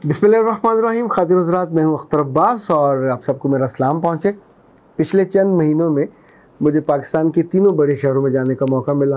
बिस्मिल्लाहिर्रहमानिर्रहीम। खातिन हज़रात, मैं हूँ अख्तर अब्बास और आप सबको मेरा सलाम पहुँचे। पिछले चंद महीनों में मुझे पाकिस्तान के तीनों बड़े शहरों में जाने का मौका मिला।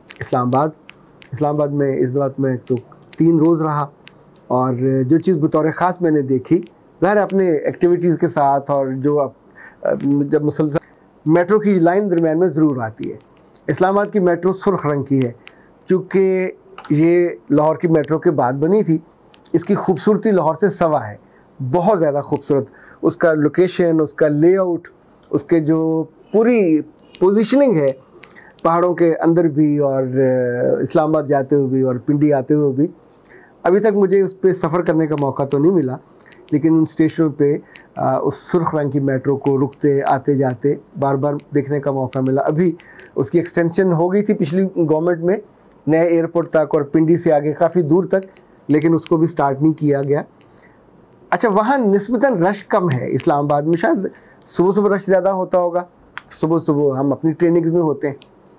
इस्लामाबाद में इस बात में तो 3 रोज़ रहा और जो चीज़ बतौर ख़ास मैंने देखी, ज़ाहिर अपने एक्टिविटीज़ के साथ, और जो जब मुसलसल मेट्रो की लाइन दरमियान में ज़रूर आती है। इस्लामाबाद की मेट्रो सुर्ख रंग की है, चूँकि ये लाहौर की मेट्रो के बाद बनी थी। इसकी खूबसूरती लाहौर से सवा है, बहुत ज़्यादा खूबसूरत। उसका लोकेशन, उसका लेआउट, उसके जो पूरी पोजीशनिंग है पहाड़ों के अंदर भी और इस्लामाबाद जाते हुए भी और पिंडी आते हुए भी। अभी तक मुझे उस पर सफ़र करने का मौका तो नहीं मिला, लेकिन उन स्टेशनों पे उस सुर्ख रंग की मेट्रो को रुकते आते जाते बार बार देखने का मौका मिला। अभी उसकी एक्सटेंशन हो गई थी पिछली गवर्नमेंट में, नए एयरपोर्ट तक और पिंडी से आगे काफ़ी दूर तक, लेकिन उसको भी स्टार्ट नहीं किया गया। अच्छा, वहाँ निस्बतन रश कम है इस्लामाबाद में। शायद सुबह सुबह रश ज़्यादा होता होगा, सुबह सुबह हम अपनी ट्रेनिंग्स में होते हैं।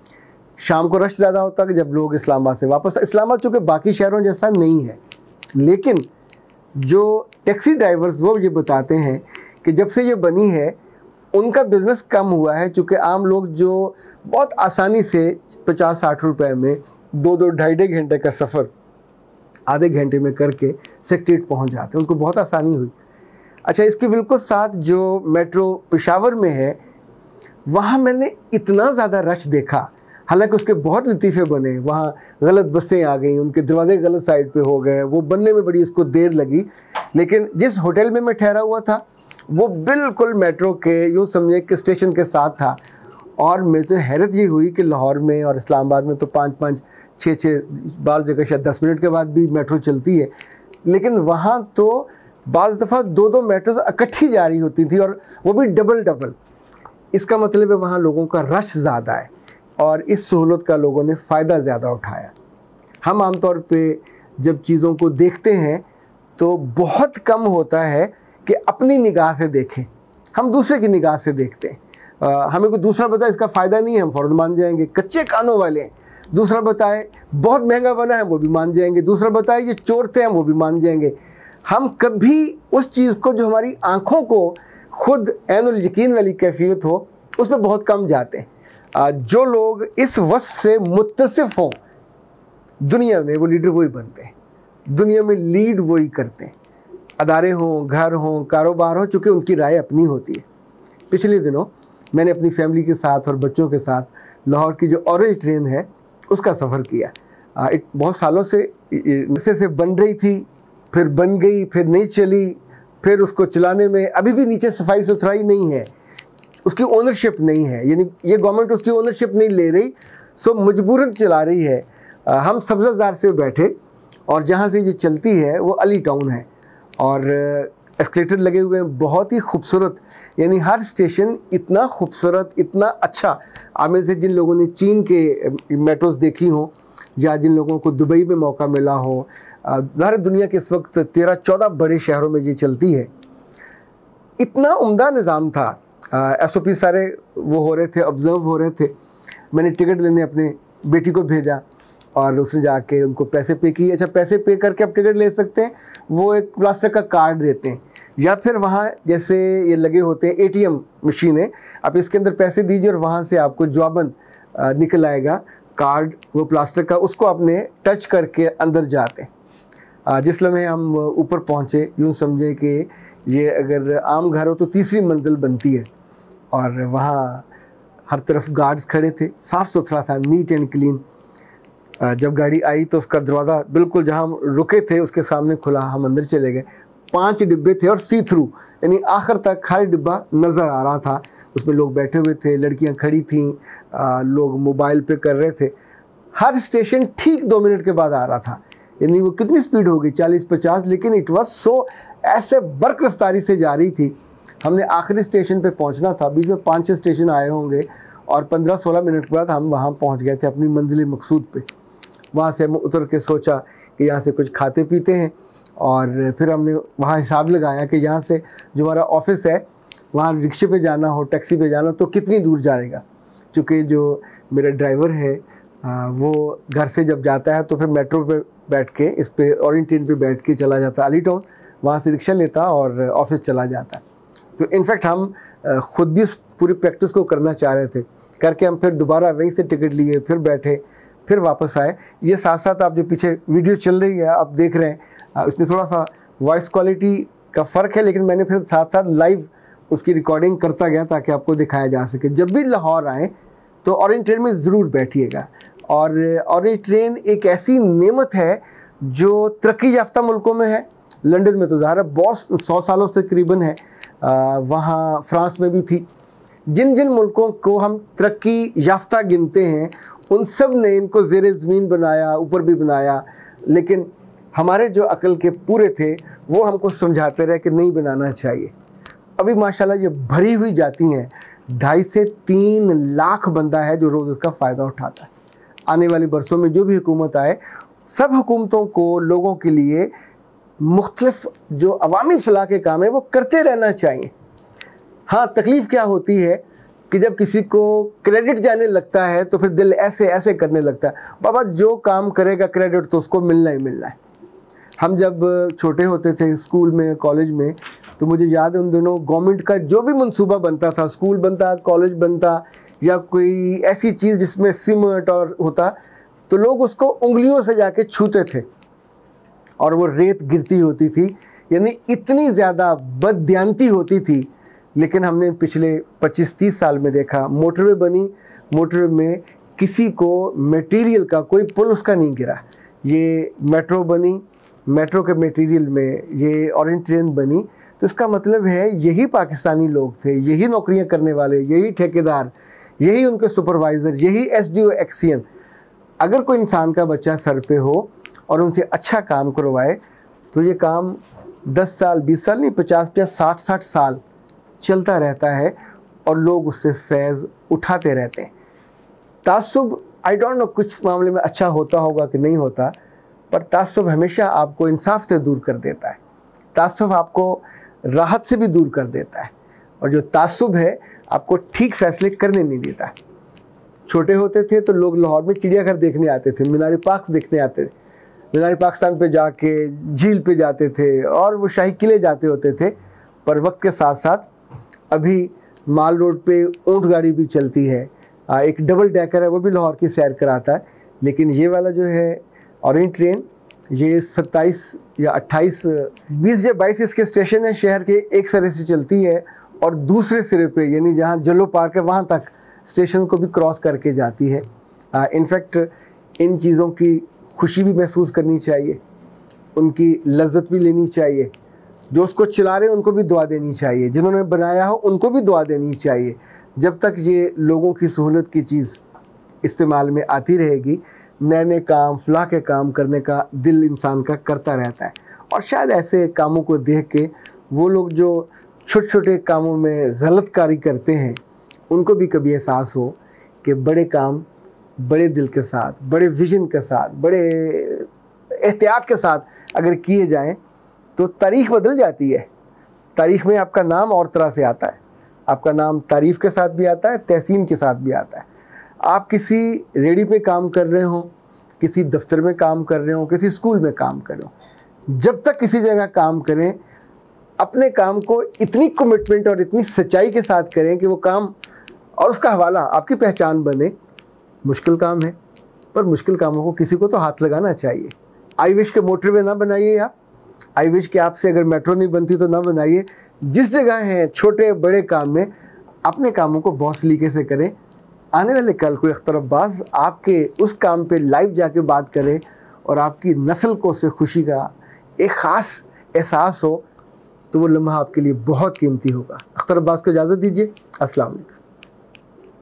शाम को रश ज़्यादा होता है जब लोग इस्लामाबाद से वापस। इस्लामाबाद चूँकि बाकी शहरों जैसा नहीं है, लेकिन जो टैक्सी ड्राइवर्स वो ये बताते हैं कि जब से ये बनी है उनका बिज़नेस कम हुआ है, चूँकि आम लोग जो बहुत आसानी से 50-60 रुपए में 2-2 ढाई घंटे का सफ़र आधे घंटे में करके सेक्रेटेरिएट पहुंच जाते हैं, उनको बहुत आसानी हुई। अच्छा, इसके बिल्कुल साथ जो मेट्रो पेशावर में है, वहाँ मैंने इतना ज़्यादा रश देखा। हालांकि उसके बहुत लतीफ़े बने, वहाँ गलत बसें आ गई, उनके दरवाजे गलत साइड पे हो गए, वो बनने में बड़ी उसको देर लगी। लेकिन जिस होटल में मैं ठहरा हुआ था वो बिल्कुल मेट्रो के यूँ समझे कि स्टेशन के साथ था। और मैं तो हैरत ये हुई कि लाहौर में और इस्लामाबाद में तो 5-5, 6-6, बाज़ जगह शायद 10 मिनट के बाद भी मेट्रो चलती है, लेकिन वहाँ तो बाज़ दफ़ा 2-2 मेट्रोज इकट्ठी जा रही होती थी, और वो भी डबल। इसका मतलब है वहाँ लोगों का रश ज़्यादा है और इस सहूलत का लोगों ने फ़ायदा ज़्यादा उठाया। हम आमतौर पे जब चीज़ों को देखते हैं तो बहुत कम होता है कि अपनी निगाह से देखें, हम दूसरे की निगाह से देखते हैं। हमें कोई दूसरा बताए इसका फ़ायदा नहीं है, हम फ़ौरन मान जाएंगे, कच्चे कानों वाले हैं। दूसरा बताए बहुत महंगा बना है, वो भी मान जाएंगे। दूसरा बताए ये चोर थे, हम वो भी मान जाएंगे। हम कभी उस चीज़ को जो हमारी आँखों को खुद ऐनुल यकीन वाली कैफियत हो, उस पर बहुत कम जाते हैं। जो लोग इस वस्फ़ से मुत्तसिफ़ हों दुनिया में, वो लीडर वही बनते हैं, दुनिया में लीड वही करते हैं। अदारे हों, घर हों, कारोबार हों, चूँकि उनकी राय अपनी होती है। पिछले दिनों मैंने अपनी फैमिली के साथ और बच्चों के साथ लाहौर की जो ऑरेंज ट्रेन है उसका सफ़र किया। बहुत सालों से बन रही थी, फिर बन गई, फिर नहीं चली, फिर उसको चलाने में अभी भी नीचे सफाई सुथराई नहीं है, उसकी ओनरशिप नहीं है, यानी ये गवर्नमेंट उसकी ओनरशिप नहीं ले रही, सो मजबूरन चला रही है। हम सब्ज़ाज़ार से बैठे और जहाँ से ये चलती है वो अली टाउन है और एस्केलेटर लगे हुए हैं, बहुत ही खूबसूरत। यानी हर स्टेशन इतना खूबसूरत, इतना अच्छा। आप में से जिन लोगों ने चीन के मेट्रोज़ देखी हो या जिन लोगों को दुबई में मौका मिला हो, ज़ाहिर दुनिया के इस वक्त 13-14 बड़े शहरों में ये चलती है। इतना उम्दा निज़ाम था। SOP सारे वो हो रहे थे, ऑब्ज़र्व हो रहे थे। मैंने टिकट लेने अपने बेटी को भेजा और उसने जाके उनको पैसे पे किए। अच्छा, पैसे पे करके आप टिकट ले सकते हैं, वो एक प्लास्टिक का कार्ड देते हैं, या फिर वहाँ जैसे ये लगे होते हैं ATM मशीनें, आप इसके अंदर पैसे दीजिए और वहाँ से आपको जवाबन निकल आएगा कार्ड, वो प्लास्टिक का, उसको आपने टच करके अंदर जाते हैं। जिस लम्हे हम ऊपर पहुँचे, यूँ समझें कि ये अगर आम घर हो तो 3री मंजिल बनती है, और वहाँ हर तरफ गार्ड्स खड़े थे, साफ़ सुथरा था, नीट एंड क्लीन। जब गाड़ी आई तो उसका दरवाज़ा बिल्कुल जहाँ हम रुके थे उसके सामने खुला, हम अंदर चले गए। 5 डिब्बे थे और सी थ्रू, यानी आखिर तक हर डिब्बा नज़र आ रहा था। उसमें लोग बैठे हुए थे, लड़कियां खड़ी थीं, लोग मोबाइल पे कर रहे थे। हर स्टेशन ठीक 2 मिनट के बाद आ रहा था, यानी वो कितनी स्पीड होगी, 40-50, लेकिन इट वाज सो, ऐसे बर्क रफ्तारी से जा रही थी। हमने आखिरी स्टेशन पे पहुंचना था, बीच में 5-6 स्टेशन आए होंगे, और 15-16 मिनट के बाद हम वहाँ पहुँच गए थे अपनी मंजिल मकसूद पे। वहाँ से हम उतर के सोचा कि यहाँ से कुछ खाते पीते हैं, और फिर हमने वहाँ हिसाब लगाया कि यहाँ से जो हमारा ऑफिस है वहाँ रिक्शे पे जाना हो, टैक्सी पे जाना तो कितनी दूर जाएगा। क्योंकि जो मेरा ड्राइवर है वो घर से जब जाता है तो फिर मेट्रो पे बैठ के, इस पे ऑरेंज ट्रेन पे बैठ के चला जाता अली टाउन, वहाँ से रिक्शा लेता और ऑफिस चला जाता। तो इनफैक्ट हम खुद भी पूरी प्रैक्टिस को करना चाह रहे थे, करके हम फिर दोबारा वहीं से टिकट लिए, फिर बैठे, फिर वापस आए। ये साथ साथ आप जो पीछे वीडियो चल रही है आप देख रहे हैं, उसमें थोड़ा सा वॉइस क्वालिटी का फ़र्क है, लेकिन मैंने फिर साथ साथ लाइव उसकी रिकॉर्डिंग करता गया ताकि आपको दिखाया जा सके। जब भी लाहौर आएँ तो ऑरेंज ट्रेन में ज़रूर बैठिएगा। और ऑरेंज ट्रेन एक ऐसी नेमत है जो तरक्की याफ्ता मुल्कों में है। लंदन में तो ज़ाहिर बहुत 100 सालों से करीबन है, वहाँ फ्रांस में भी थी। जिन जिन मुल्कों को हम तरक्की याफ्ता गिनते हैं उन सब ने इनको ज़ेरे ज़मीन बनाया, ऊपर भी बनाया, लेकिन हमारे जो अकल के पूरे थे वो हमको समझाते रहे कि नहीं बनाना चाहिए। अभी माशाल्लाह ये भरी हुई जाती हैं, 2.5 से 3 लाख बंदा है जो रोज़ इसका फ़ायदा उठाता है। आने वाले बरसों में जो भी हुकूमत आए, सब हुकूमतों को लोगों के लिए मुख्तलिफ जो अवामी फलाह के काम है वो करते रहना चाहिए। हाँ, तकलीफ़ क्या होती है कि जब किसी को क्रेडिट जाने लगता है तो फिर दिल ऐसे ऐसे करने लगता है, बाबा जो काम करेगा क्रेडिट तो उसको मिलना ही मिलना है। हम जब छोटे होते थे स्कूल में, कॉलेज में, तो मुझे याद है उन दिनों गवर्नमेंट का जो भी मंसूबा बनता था, स्कूल बनता, कॉलेज बनता या कोई ऐसी चीज़ जिसमें सीमेंट और होता, तो लोग उसको उंगलियों से जाके छूते थे और वो रेत गिरती होती थी, यानी इतनी ज़्यादा बददियानती होती थी। लेकिन हमने पिछले 25-30 साल में देखा, मोटरवे बनी, मोटरवे में किसी को मटेरियल का कोई पुल उसका नहीं गिरा। ये मेट्रो बनी, मेट्रो के मटेरियल में ये ऑरेंज ट्रेन बनी। तो इसका मतलब है यही पाकिस्तानी लोग थे, यही नौकरियां करने वाले, यही ठेकेदार, यही उनके सुपरवाइज़र, यही SDO एक्सियन। अगर कोई इंसान का बच्चा सर पे हो और उनसे अच्छा काम करवाए तो ये काम 10 साल, 20 साल नहीं, 50 या 60 साल चलता रहता है और लोग उससे फैज़ उठाते रहते हैं। तासुब आई डोंट नो कुछ मामले में अच्छा होता होगा कि नहीं होता, पर तासुब हमेशा आपको इंसाफ से दूर कर देता है। तासुब आपको राहत से भी दूर कर देता है, और जो तासुब है आपको ठीक फैसले करने नहीं देता है। छोटे होते थे तो लोग लाहौर में चिड़ियाघर देखने आते थे, मीनार पार्क देखने आते थे, मीनार पाकिस्तान पे जाके झील पे जाते थे और वो शाही किले जाते होते थे। पर वक्त के साथ साथ अभी माल रोड पे ऊँट गाड़ी भी चलती है, एक डबल डेकर है वो भी लाहौर की सैर कराता है। लेकिन ये वाला जो है ऑरेंज ट्रेन, ये 27 या 28, 20 या 22 इसके स्टेशन है। शहर के एक सिरे से चलती है और दूसरे सिरे पे यानी जहाँ जलो पार्क है वहाँ तक स्टेशन को भी क्रॉस करके जाती है। इनफैक्ट इन चीज़ों की खुशी भी महसूस करनी चाहिए, उनकी लज्जत भी लेनी चाहिए। जो उसको चला रहे हैं उनको भी दुआ देनी चाहिए, जिन्होंने बनाया हो उनको भी दुआ देनी चाहिए। जब तक ये लोगों की सहूलत की चीज़ इस्तेमाल में आती रहेगी, नए नए काम, फलाह के काम करने का दिल इंसान का करता रहता है। और शायद ऐसे कामों को देख के वो लोग जो छोटे छोटे कामों में गलतकारी करते हैं उनको भी कभी एहसास हो कि बड़े काम बड़े दिल के साथ, बड़े विजन के साथ, बड़े एहतियात के साथ अगर किए जाएं तो तारीख़ बदल जाती है। तारीख़ में आपका नाम और तरह से आता है, आपका नाम तारीफ़ के साथ भी आता है, तहसीन के साथ भी आता है। आप किसी रेडी पे काम कर रहे हो, किसी दफ्तर में काम कर रहे हो, किसी स्कूल में काम कर रहे हो, जब तक किसी जगह काम करें अपने काम को इतनी कमिटमेंट और इतनी सच्चाई के साथ करें कि वो काम और उसका हवाला आपकी पहचान बने। मुश्किल काम है, पर मुश्किल कामों को किसी को तो हाथ लगाना चाहिए। आई विश के मोटरवे ना बनाइए आप, आई विश के आपसे अगर मेट्रो नहीं बनती तो ना बनाइए। जिस जगह हैं छोटे बड़े काम में अपने कामों को बहुत सलीके से करें। आने वाले कल कोई अख्तरबाज आपके उस काम पे लाइव जाके बात करे और आपकी नस्ल को उससे खुशी का एक ख़ास एहसास हो, तो वो लम्हा आपके लिए बहुत कीमती होगा। अख्तरबाज को इजाज़त दीजिए। अस्सलाम वालेकुम।